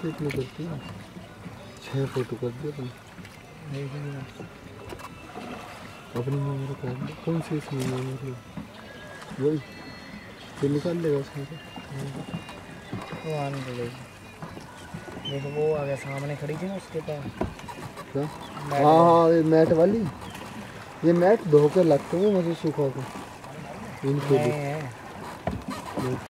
से इतनी करती है 6 फोटो कर दिया तुम अपनी मेमोरी कार्ड में कौन सी इसमें मेमोरी वही फिर निकाल लेगा उसमें से वो आने लगेगी। देखो वो आ गया सामने खड़ी थी ना उसके पास क्या हाँ ये मैट वाली ये मैट धो के लगते हैं मुझे सुखा के इनके लिए